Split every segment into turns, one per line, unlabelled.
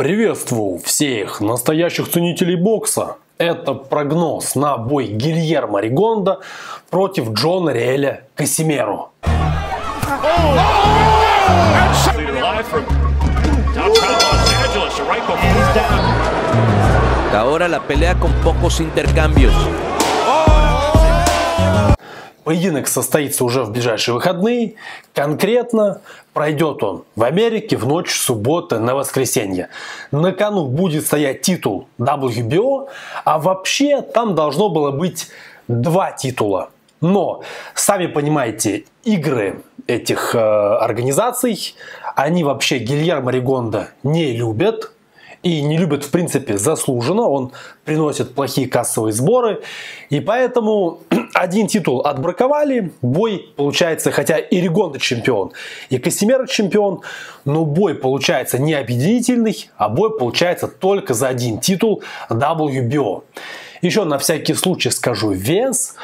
Приветствую всех настоящих ценителей бокса. Это прогноз на бой Гильермо Ригонда против Джона Риэля Касимеро.
Ahora la pelea con pocos intercambios.
Поединок состоится уже в ближайшие выходные. Конкретно пройдет он в Америке в ночь с субботы на воскресенье. На кону будет стоять титул WBO, а вообще там должно было быть два титула. Но, сами понимаете, игры этих организаций, они вообще Гильермо Ригонда не любят. И не любят, в принципе, заслуженно. Он приносит плохие кассовые сборы. И поэтому один титул отбраковали. Бой получается, хотя и Ригонда чемпион, и Касимеро чемпион. Но бой получается не объединительный, а бой получается только за один титул WBO. Еще на всякий случай скажу вес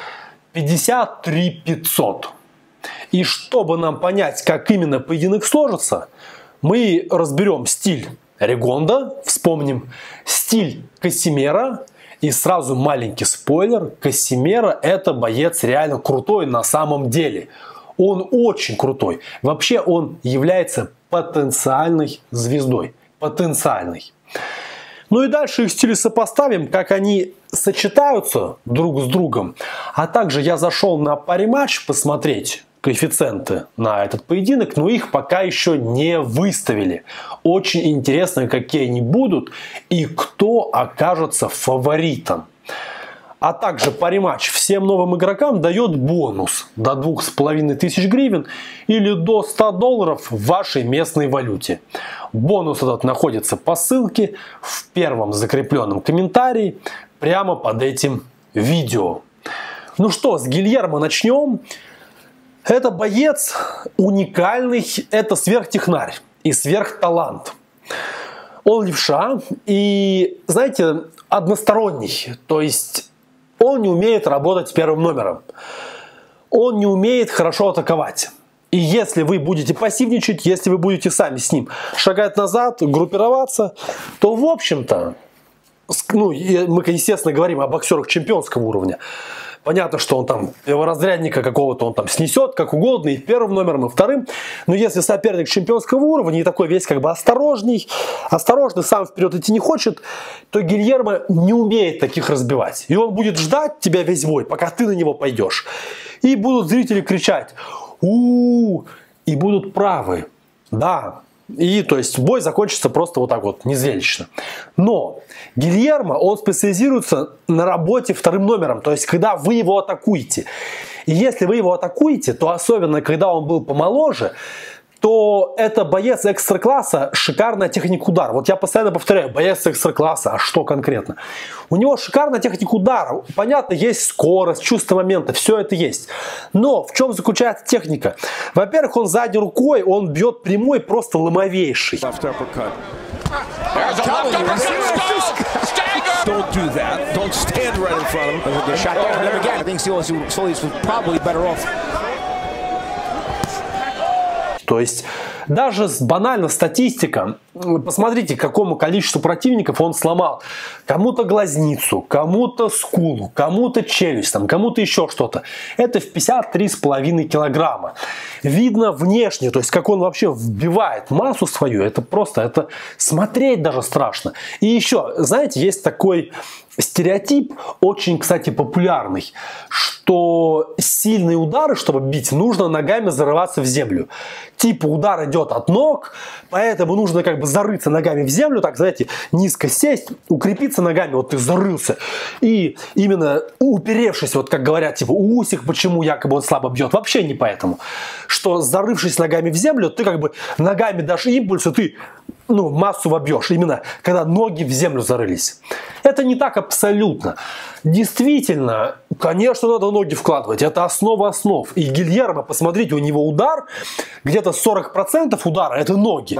53 500. И чтобы нам понять, как именно поединок сложится, мы разберем стиль Ригонда, вспомним стиль Касимеро, и сразу маленький спойлер: Касимеро — это боец реально крутой на самом деле. Он очень крутой. Вообще он является потенциальной звездой. Потенциальной. Ну и дальше их стили сопоставим, как они сочетаются друг с другом. А также я зашел на париматч посмотреть коэффициенты на этот поединок, но их пока еще не выставили. Очень интересно, какие они будут и кто окажется фаворитом. А также париматч всем новым игрокам дает бонус до 2500 гривен или до $100 в вашей местной валюте. Бонус этот находится по ссылке в первом закрепленном комментарии прямо под этим видео. Ну что, с Гильермо начнем. Это боец уникальный, это сверхтехнарь и сверхталант. Он левша и, знаете, односторонний. То есть он не умеет работать с первым номером. Он не умеет хорошо атаковать. И если вы будете пассивничать, если вы будете сами с ним шагать назад, группироваться, то, в общем-то, ну, мы, естественно, говорим о боксерах чемпионского уровня. Понятно, что он там разрядника какого-то он там снесет, как угодно, и первым номером, и вторым. Но если соперник чемпионского уровня и такой весь как бы осторожный, сам вперед идти не хочет, то Гильермо не умеет таких разбивать. И он будет ждать тебя весь бой, пока ты на него пойдешь. И будут зрители кричать «У-у-у!» и будут правы. Да. И то есть бой закончится просто вот так вот, незрелищно. Но Гильермо, он специализируется на работе вторым номером. То есть когда вы его атакуете. И если вы его атакуете, то особенно когда он был помоложе, то это боец экстра-класса, шикарная техника удара. Вот я постоянно повторяю, боец экстра-класса, а что конкретно? У него шикарная техника удара. Понятно, есть скорость, чувство момента, все это есть. Но в чем заключается техника? Во-первых, он задней рукой, он бьет прямой, просто ломовейший.
Don't do that. Don't stand right in front of him. Get shot down there again. I think Solis was probably better off.
То есть даже банально статистика, посмотрите, какому количеству противников он сломал. Кому-то глазницу, кому-то скулу, кому-то челюсть, кому-то еще что-то. Это в 53,5 килограмма. Видно внешне, то есть как он вообще вбивает массу свою, это просто, это смотреть даже страшно. И еще, знаете, есть такой стереотип, очень, кстати, популярный, что сильные удары, чтобы бить, нужно ногами зарываться в землю. Типа удар идет от ног, поэтому нужно как бы зарыться ногами в землю, так, знаете, низко сесть, укрепиться ногами, вот ты зарылся. И именно уперевшись, вот как говорят, типа Усик, почему якобы он слабо бьет, вообще не поэтому. Что зарывшись ногами в землю, ты как бы ногами дашь импульс, и ты массу вобьешь, именно когда ноги в землю зарылись. Это не так абсолютно. Действительно, конечно, надо ноги вкладывать. Это основа основ. И Гильермо, посмотрите, у него удар, где-то 40% удара это ноги.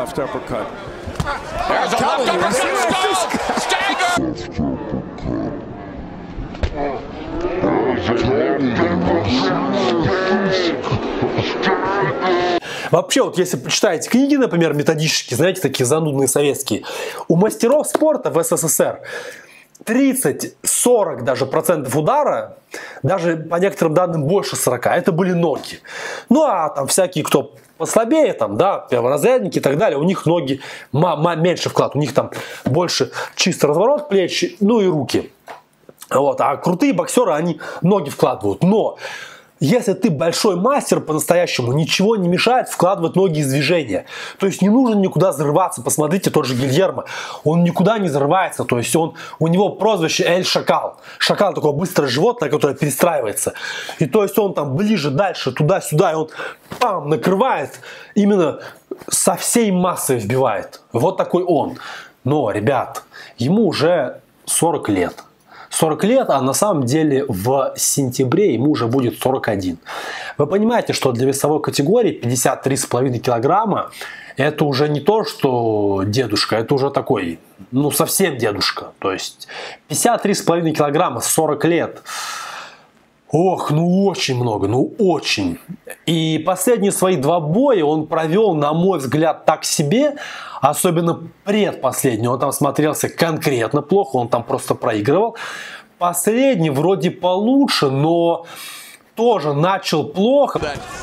Вообще, вот если почитаете книги, например, методические, знаете, такие занудные советские, у мастеров спорта в СССР 30-40 даже процентов удара, даже по некоторым данным больше 40, это были ноги. Ну а там всякие, кто послабее, там, да, перворазрядники и так далее, у них ноги меньше вклад, у них там больше чисто разворот плеч, ну и руки. Вот, а крутые боксеры, они ноги вкладывают. Но если ты большой мастер по-настоящему, ничего не мешает вкладывать ноги из движения. То есть не нужно никуда взрываться. Посмотрите, тот же Гильермо, он никуда не взрывается. То есть у него прозвище Эль Шакал. Шакал такое быстрое животное, которое перестраивается. И то есть он там ближе, дальше, туда-сюда, и он пам, накрывает, именно со всей массой вбивает. Вот такой он. Но, ребят, ему уже 40 лет. 40 лет, а на самом деле в сентябре ему уже будет 41. Вы понимаете, что для весовой категории 53,5 килограмма это уже не то, что дедушка, это уже такой, ну совсем дедушка. То есть 53,5 килограмма, 40 лет. Ох, ну очень много, ну очень. И последние свои 2 боя он провел, на мой взгляд, так себе. Особенно предпоследний, он там смотрелся конкретно плохо, он там просто проигрывал. Последний вроде получше, но тоже начал плохо.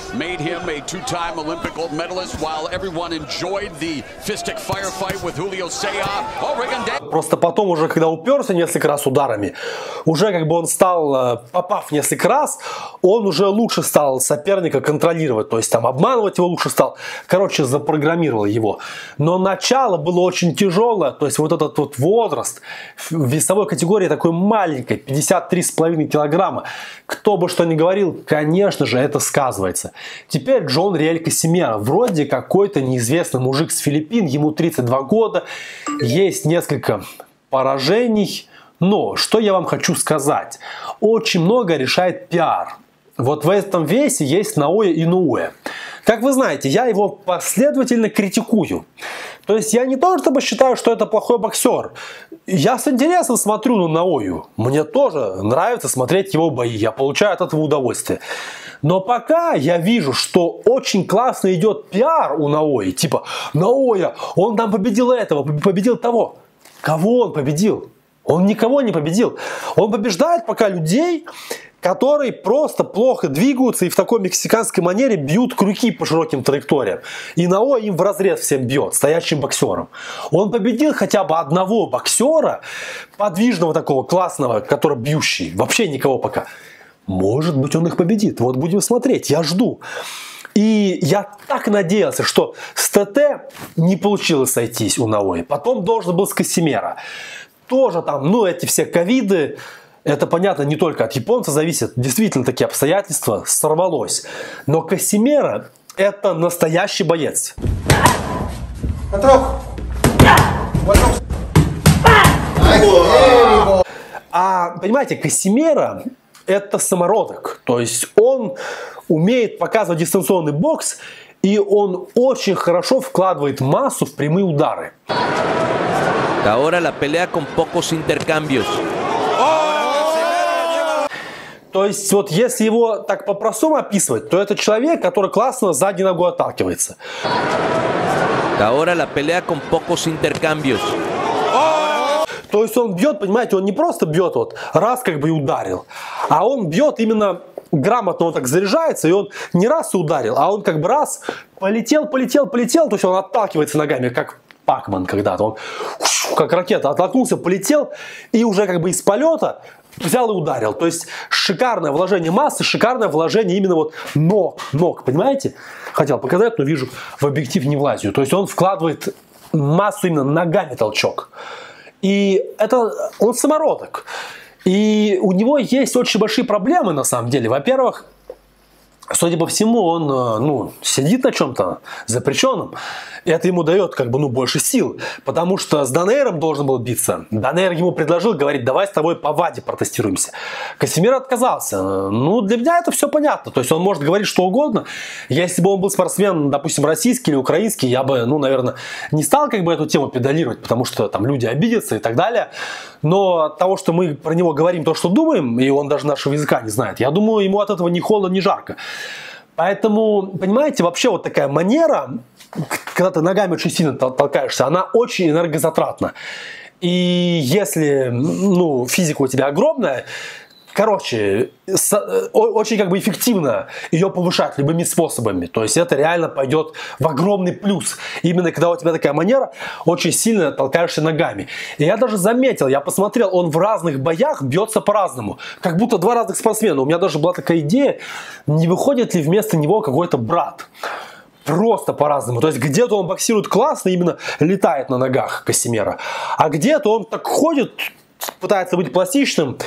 Просто потом уже, когда уперся несколько раз ударами, уже как бы он стал, попав несколько раз, он уже лучше стал соперника контролировать, то есть там обманывать его лучше стал. Короче, запрограммировал его. Но начало было очень тяжелое, то есть вот этот вот возраст в весовой категории такой маленькой, 53,5 килограмма. Кто бы что ни говорил, конечно же, это сказывается. Теперь Джон Риэль Касимеро. Вроде какой-то неизвестный мужик с Филиппин, ему 32 года, есть несколько поражений. Но, что я вам хочу сказать. Очень много решает пиар. Вот в этом весе есть Наоя Иноуэ. Как вы знаете, я его последовательно критикую. То есть я не то чтобы считаю, что это плохой боксер. Я с интересом смотрю на Наою. Мне тоже нравится смотреть его бои. Я получаю от этого удовольствие. Но пока я вижу, что очень классно идет пиар у Наои. Типа, Наоя, он там победил этого, победил того. Кого он победил? Он никого не победил. Он побеждает пока людей, которые просто плохо двигаются и в такой мексиканской манере бьют крюки по широким траекториям. И Наоя им вразрез всем бьет, стоящим боксером. Он победил хотя бы одного боксера, подвижного такого, классного, который бьющий. Вообще никого пока. Может быть, он их победит. Вот будем смотреть, я жду. И я так надеялся, что с ТТ не получилось сойтись у Наои. Потом должен был с Касимеро. Тоже там, ну, эти все ковиды. Это, понятно, не только от японца зависит. Действительно, такие обстоятельства, сорвалось. Но Касимеро – это настоящий боец. А, понимаете, Касимеро – это самородок. То есть он умеет показывать дистанционный бокс, и он очень хорошо вкладывает массу в прямые удары.
Ahora la pelea con pocos intercambios.
То есть, вот если его так по-простому описывать, то это человек, который классно задней ногой отталкивается.
Ahora la pelea con pocos intercambios.
То есть он бьет, понимаете, он не просто бьет вот раз как бы и ударил, а он бьет именно грамотно, он так заряжается, и он не раз и ударил, а он как бы раз полетел, то есть он отталкивается ногами, как Пакман когда-то, он как ракета оттолкнулся, полетел и уже как бы из полета взял и ударил. То есть шикарное вложение массы, шикарное вложение именно вот ног, понимаете? Хотел показать, но вижу, в объектив не влазю. То есть он вкладывает массу именно ногами толчок. И это он самородок. И у него есть очень большие проблемы на самом деле. Во-первых, судя по всему, он сидит на чем-то запрещенном. И это ему дает как бы больше сил. Потому что с Донейром должен был биться. Донейр ему предложил, говорит, давай с тобой по ВАДе протестируемся. Касимеро отказался. Ну, для меня это все понятно. То есть он может говорить что угодно. Если бы он был спортсмен, допустим, российский или украинский, я бы, наверное, не стал как бы эту тему педалировать, потому что там люди обидятся и так далее. Но от того, что мы про него говорим то, что думаем, и он даже нашего языка не знает, я думаю, ему от этого ни холодно, ни жарко. Поэтому, понимаете, вообще вот такая манера, когда ты ногами очень сильно толкаешься, она очень энергозатратна. И если, ну, физика у тебя огромная, короче, очень как бы эффективно ее повышать любыми способами. То есть это реально пойдет в огромный плюс. Именно когда у тебя такая манера, очень сильно толкаешься ногами. И я даже заметил, я посмотрел, он в разных боях бьется по-разному. Как будто два разных спортсмена. У меня даже была такая идея, не выходит ли вместо него какой-то брат. Просто по-разному. То есть где-то он боксирует классно, именно летает на ногах Касимера. А где-то он так ходит, пытается быть пластичным.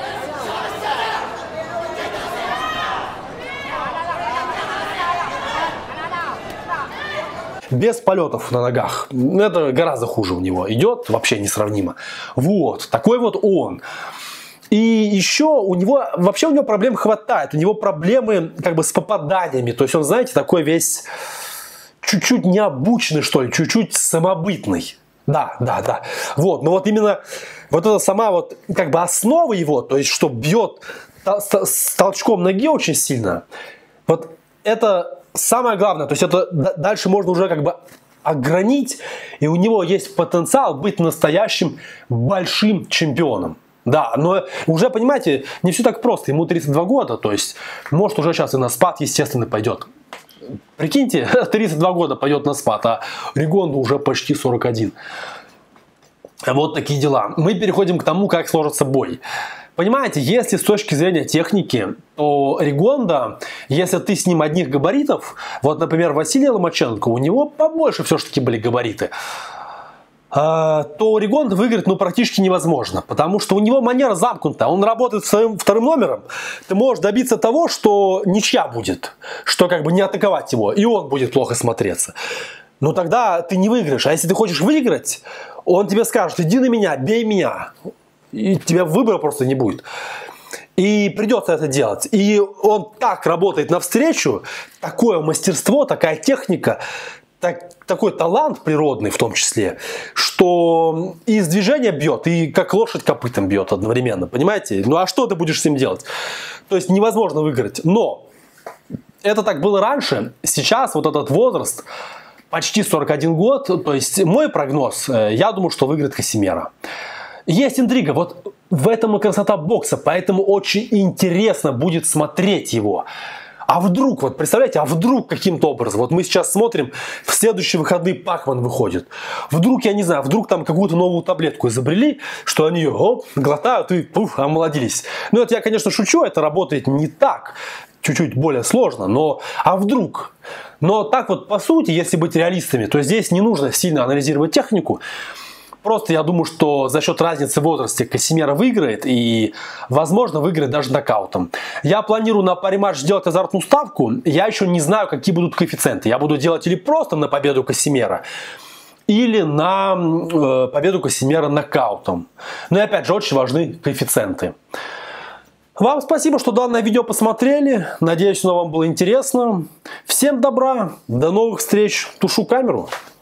Без полетов на ногах. Это гораздо хуже у него идет, вообще несравнимо. Вот, такой вот он. И еще у него проблем хватает. У него проблемы как бы с попаданиями. То есть он, знаете, такой весь чуть-чуть необученный, что ли, чуть-чуть самобытный. Да. Вот, но вот именно вот эта сама вот как бы основа его, то есть что бьет с толчком ноги очень сильно. Вот это самое главное, то есть это дальше можно уже как бы огранить, и у него есть потенциал быть настоящим большим чемпионом. Да, но уже, понимаете, не все так просто, ему 32 года, то есть может уже сейчас и на спад, естественно, пойдет. Прикиньте, 32 года пойдет на спад, а Ригонду уже почти 41. Вот такие дела. Мы переходим к тому, как сложится бой. Понимаете, если с точки зрения техники, то Ригонда, если ты с ним одних габаритов, вот, например, Василий Ломаченко, у него побольше все-таки были габариты, то Ригонда выиграть практически невозможно, потому что у него манера замкнута, он работает своим вторым номером, ты можешь добиться того, что ничья будет, что как бы не атаковать его, и он будет плохо смотреться. Но тогда ты не выиграешь, а если ты хочешь выиграть, он тебе скажет: иди на меня, бей меня. И у тебя выбора просто не будет. И придется это делать. И он так работает навстречу, такое мастерство, такая техника, такой талант природный в том числе, что и из движения бьет, и как лошадь копытом бьет одновременно. Понимаете? Ну а что ты будешь с ним делать? То есть невозможно выиграть. Но это так было раньше. Сейчас вот этот возраст, почти 41 год, то есть мой прогноз, я думаю, что выиграет Касимера. Есть интрига, вот в этом и красота бокса, поэтому очень интересно будет смотреть его. А вдруг, вот представляете, а вдруг каким-то образом, вот мы сейчас смотрим, в следующие выходные Пакман выходит. Вдруг, я не знаю, вдруг там какую-то новую таблетку изобрели, что они ее глотают и пуф, омолодились. Ну это я, конечно, шучу, это работает не так, чуть-чуть более сложно, но а вдруг? Но так вот, по сути, если быть реалистами, то здесь не нужно сильно анализировать технику. Просто я думаю, что за счет разницы в возрасте Касимера выиграет и, возможно, выиграет даже нокаутом. Я планирую на париматч сделать азартную ставку. Я еще не знаю, какие будут коэффициенты. Я буду делать или просто на победу Касимера, или на победу Касимера нокаутом. Но и опять же, очень важны коэффициенты. Вам спасибо, что данное видео посмотрели. Надеюсь, оно вам было интересно. Всем добра, до новых встреч. Тушу камеру.